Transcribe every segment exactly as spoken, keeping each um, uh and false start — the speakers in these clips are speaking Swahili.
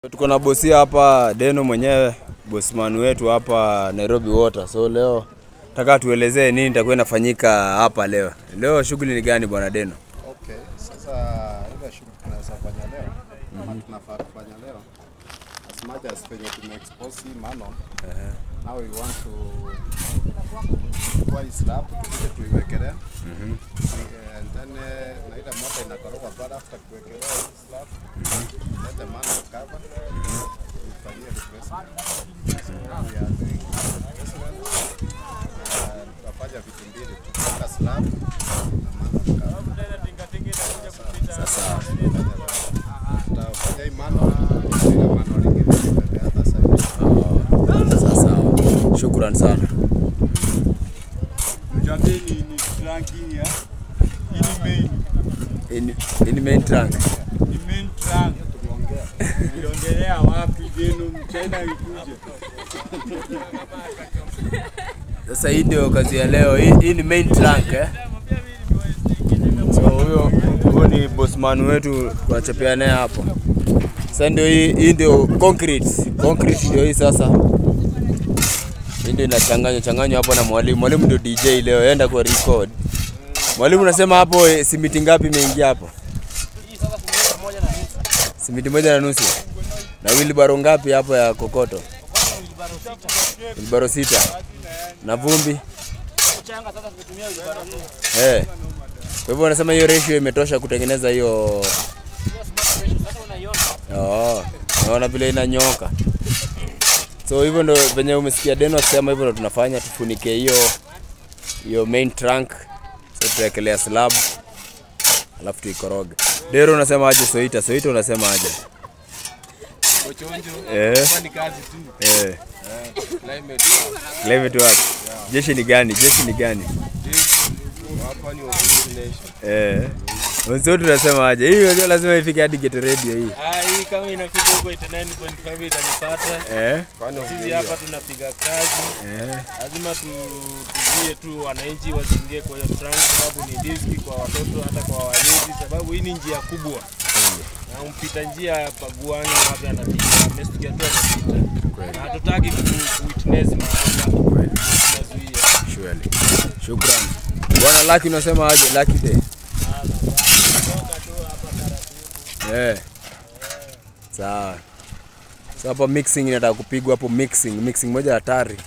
Tuko na bosi hapa, Deno mwenyewe, bossman wetu hapa Nairobi Water. So leo nataka tuelezee nini itakuwa inafanyika hapa leo. Leo shughuli ni gani bwana Deno? Okay, sasa ile shughuli tunafanya leo, kama mm -hmm. tunafaa kufanya leo. As much as penye tumeexpose manon. Uh -huh. Now we want to buy slab to tuiwekelea. Mhm. And then na ile moto inakoroga baada after kuwekelea slab. Mhm. Let the manon cover. Mhm. Tufanyie replacement. We are doing replacement. And tutafanya vitu mbili, tutaweka slab na manon cover. Sasa tutafanya hii manon ile manon ingine hata sasa. Sasa shukran sana. Mjambeni ni trunk ya ini main in in main trunk. Ni main trunk tuliongea. Tuliongelea wapi Deno mchana ikuje. Sasa hii ndio kazi ya leo. Hii ni main trunk eh. So huyo huyo ni bossman wetu tunachapia naye hapo. Sasa ndio hii hii ndio concrete. Concrete ndio hii sasa. Hii ndio inachanganywa changanywa hapo na mwalimu. Mwalimu ndio D J leo, enda kwa record. Mwalimu unasema hapo simiti ngapi imeingia hapo? Hii sasa simiti moja na nusu. Simiti moja na nusu. Na wheelbarrow ngapi hapo ya kokoto? Wheelbarrow sita. Wheelbarrow sita. Na vumbi? Mchanga sasa tumetumia wheelbarrow nne. Eh. Kwa hivyo unasema hiyo ratio imetosha kutengeneza hiyo. Sasa unaiona. Oh, naona vile inanyoka. So hivyo ndo venye umesikia Deno akisema hivyo ndo tunafanya, tufunike hiyo hiyo main trunk. So tuwekelea slab. Alafu tuikoroge. Dero unasema aje Soita? Soita unasema aje? Ochonjo. Eh. Fanya kazi tu. Eh. Climateworx. Climateworx. Jeshi ni gani? Jeshi ni gani? Hapa ni Ubuntu Nation. Eh. Wenzetu tunasema aje? Hii lazima ifike hadi Get Radio hii. Ah, hii kama inafika huko nine point five itanipata. Eh. Sisi hapa tunapiga kazi. Eh. Lazima tu tujie tu wananchi wasiingie kwa hiyo trunk sababu ni riski kwa watoto hata kwa walezi sababu hii ni njia kubwa. Na umpita njia paguani wapi anapiga mesikia tu anapita. Hatutaki ku witness maafa. Tunazuia. Surely. Shukrani. Bwana Lucky unasema aje? Lucky Day. Eh. Sawa. Sasa hapo mixing inataka kupigwa hapo mixing, mixing moja hatari.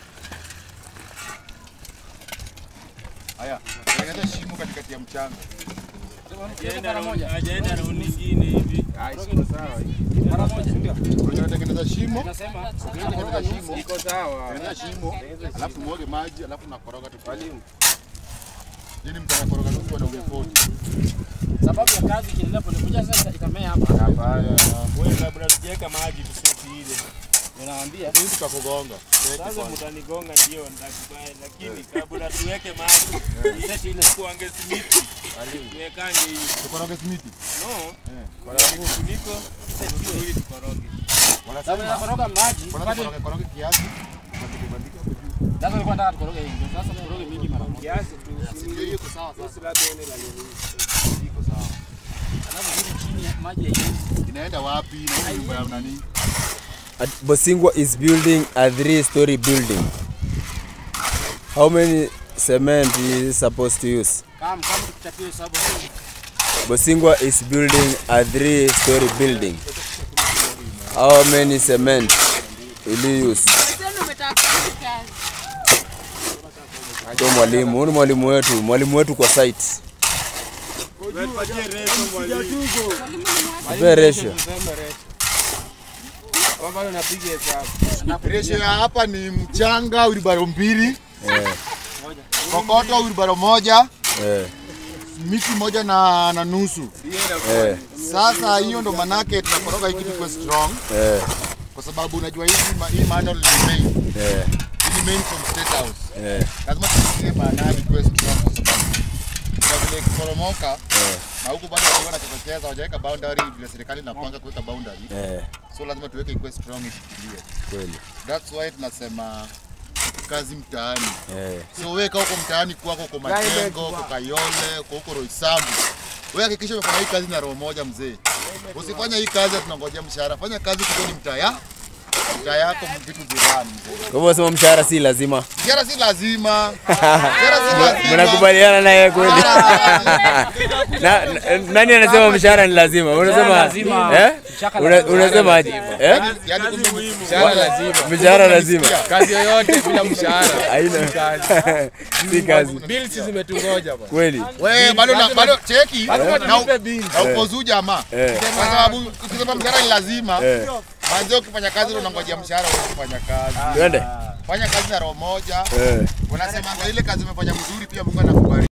Haya, tengeneza shimo katikati ya mchanga. Hajaenda mara moja, hajaenda na nyingine hivi. Sawa. Mara moja ndio. Unatengeneza shimo. Nasema Tengeneza shimo. Iko sawa. Tengeneza shimo, alafu muoge maji, alafu nakoroga tufalimu. Nini mtakoroga nusu na ungefoni. sababu ya kazi kiendelea polepole sasa ikamea hapa. Hapana. Wewe labda tuweka maji tuseti ile. Unawaambia Nini tukakugonga? Sasa mtanigonga ndio ndakubaya lakini kabla tuweke maji seti ile kuange simiti. Tuwekanje hii. Tukoroge simiti. No. Eh. Kwa sababu kuniko seti hii tukoroge. Wanasema tunakoroga maji, bado tukoroge kiasi. Tukibandika hapo juu. Sasa nilikuwa nataka tukoroge hivi. Sasa tukoroge mingi mara moja. Kiasi tu. Ndio hiyo iko sawa Sasa labda ene la nini. iko sawa. Alafu hivi chini maji ya hivi. Inaenda wapi? Na nyumba ya nani? Bosingwa is building a three-story building. How many cement is supposed to use? Kama kama tukichapia sababu Bosingwa is building a three-story building. How many cement will you use? Ndio mwalimu, huyu mwalimu wetu, mwalimu wetu kwa site. Wewe ratio. Kwamba unapiga hesabu. Ratio ya hapa ni mchanga wheelbarrow mbili. Eh. Kokoto wheelbarrow moja. Eh. Miti moja na na nusu. Eh. Sasa hiyo ndo manake tunakoroga hiki kitu strong. Eh. Kwa sababu unajua hizi hii manual ni main. Eh. Ni main from state house. Eh. Lazima tusikie maanani kwa strong kwa sababu kwa vile kiporomoka na huko bado watu wanachezea hawajaweka boundary vile serikali inapanga kuweka boundary. Eh. So lazima tuweke ikuwe strong ishikilie. Kweli. That's why tunasema kazi mtaani. Eh. So wewe huko mtaani kwako kwa Majengo, kwa Kayole, kwa huko Roysambu. Wewe hakikisha umefanya hii kazi na roho moja mzee. Usifanye hii kazi tunangojea mshahara. Fanya kazi kikoni mtaya. Mtaa yako vitu dirani mzee. Kwa hivyo sema mshahara si lazima. Mshahara si lazima. Mshahara si lazima. Mnakubaliana na yeye kweli? Na nani anasema mshahara ni lazima? Unasema eh? Unasema aje? Eh? Yaani Mshahara lazima. Mshahara lazima. Kazi yoyote bila mshahara Haina kazi. Si kazi. Bills zimetungoja bwana. Kweli. wewe bado na bado cheki Lazima na tulipe bills. na ukozu jamaa. Kwa sababu ukisema mshahara ni lazima. Manzo ukifanya kazi unangojea mshahara ukifanya kazi. Twende. Fanya kazi na roho moja. Eh. Unasema ile kazi umefanya mzuri pia Mungu anakubariki.